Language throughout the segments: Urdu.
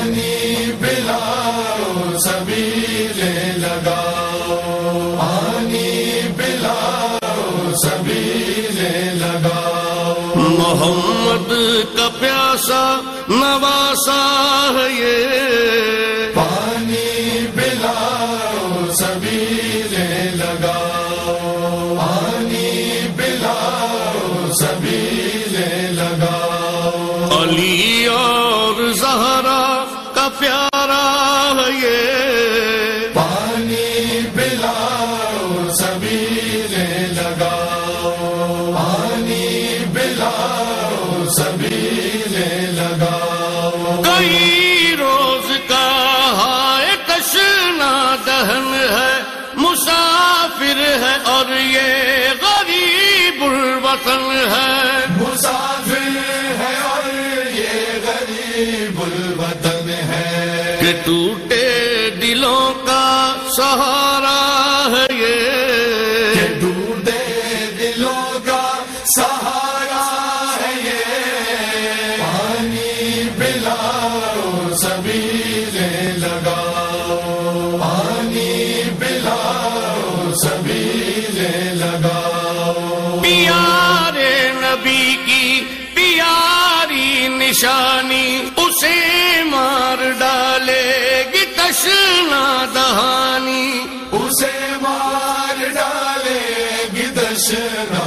پانی پلاؤ سبیلے لگاؤ، پانی پلاؤ سبیلے لگاؤ، محمد کا پیاسا نواسا ہے یہ، پانی پلاؤ سبیلے لگاؤ، پانی پلاؤ سبیلے لگاؤ، علی اور زہرا کا پیارا ہے یہ، پانی پلاؤ سبیلے لگاؤ، پانی پلاؤ سبیلے لگاؤ، کئی روز کا ہائے تشنا دہن ہے، مسافر ہے اور یہ غریب الوطن ہے، مسافر ہے اور یہ غریب الوطن ہے، کہ ٹوٹے دلوں کا سہارا ہے یہ، کہ ٹوٹے دلوں کا سہارا ہے یہ، پانی پلاؤ سبیلے لگاؤ، پانی پلاؤ سبیلے لگاؤ، پیارے نبی کی پیاری نشانی اسے مار ڈالے گی تشنا دہانی، اسے مار ڈالے گی تشنا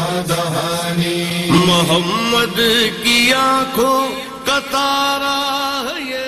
دہانی، محمد کی آنکھوں کا تارا ہے یہ۔